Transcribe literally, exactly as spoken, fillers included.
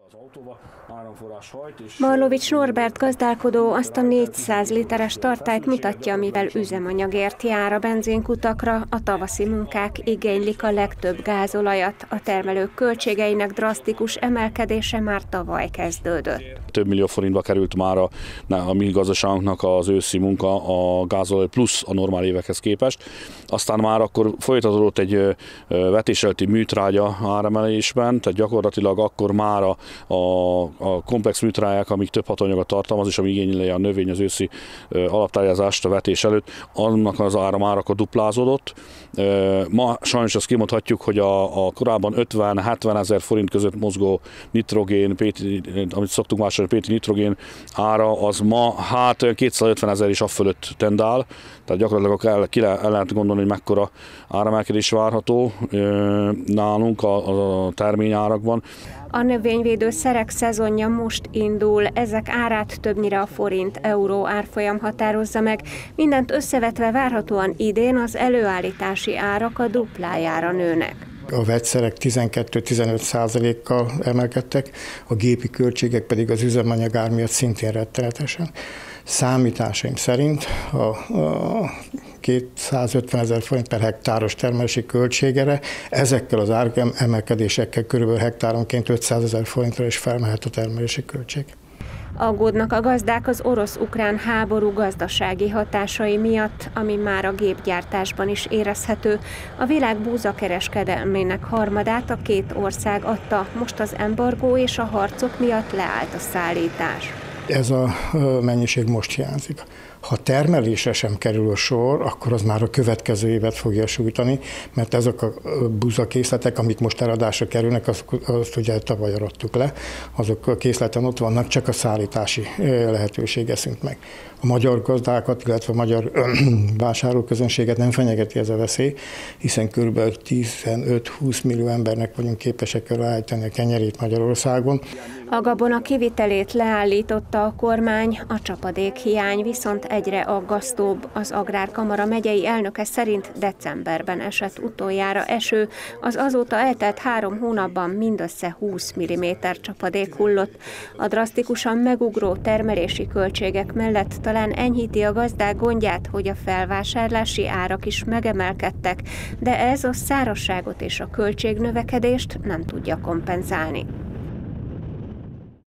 Marlovics Norbert gazdálkodó azt a négyszáz literes tartályt mutatja, amivel üzemanyagért jár a benzinkutakra. A tavaszi munkák igénylik a legtöbb gázolajat. A termelők költségeinek drasztikus emelkedése már tavaly kezdődött. Több millió forintba került már a, a mi gazdaságunknak az őszi munka, a gázolaj plusz a normál évekhez képest. Aztán már akkor folytatódott egy vetéselti műtrágya áremelésben, tehát gyakorlatilag akkor már a, a, a komplex műtrágyák, amik több hatóanyagot tartalmaz, és ami igényli a növény az őszi alaptárgyazást a vetés előtt, annak az ára már akkor duplázódott. Ma sajnos azt kimondhatjuk, hogy a, a korábban ötven-hetven ezer forint között mozgó nitrogén, péti, amit szoktunk vásárolni, péti nitrogén ára, az ma hát kétszázötven ezer is a fölött tendál, tehát gyakorlatilag el, ki le, el lehet gondolni, hogy mekkora áremelkedés várható nálunk a, a terményárakban. A növényvédőszerek szezonja most indul, ezek árát többnyire a forint-euró árfolyam határozza meg. Mindent összevetve várhatóan idén az előállítási árak a duplájára nőnek. A vegyszerek tizenkét-tizenöt százalékkal emelkedtek, a gépi költségek pedig az üzemanyagár miatt szintén rettenetesen. Számításaim szerint a, a kétszázötven ezer forint per hektáros termelési költségére ezekkel az áremelkedésekkel körülbelül hektáronként ötszázezer forintra is felmehet a termelési költség. Aggódnak a gazdák az orosz-ukrán háború gazdasági hatásai miatt, ami már a gépgyártásban is érezhető. A világ búzakereskedelmének harmadát a két ország adta, most az embargó és a harcok miatt leállt a szállítás. Ez a mennyiség most hiányzik. Ha termelésre sem kerül a sor, akkor az már a következő évet fogja sújtani, mert ezek a búzakészletek, amik most eladásra kerülnek, azt, azt ugye tavaly arattuk le, azok a készleten ott vannak, csak a szállítási lehetősége szűnt meg. A magyar gazdákat, illetve a magyar vásárlóközönséget nem fenyegeti ez a veszély, hiszen kb. tizenöt-húsz millió embernek vagyunk képesek elállítani a kenyerét Magyarországon. A gabona kivitelét leállította a kormány, a csapadékhiány viszont egyre aggasztóbb. Az Agrárkamara megyei elnöke szerint decemberben esett utoljára eső, az azóta eltelt három hónapban mindössze húsz milliméter csapadék hullott. A drasztikusan megugró termelési költségek mellett talán enyhíti a gazdák gondját, hogy a felvásárlási árak is megemelkedtek, de ez a szárazságot és a költségnövekedést nem tudja kompenzálni.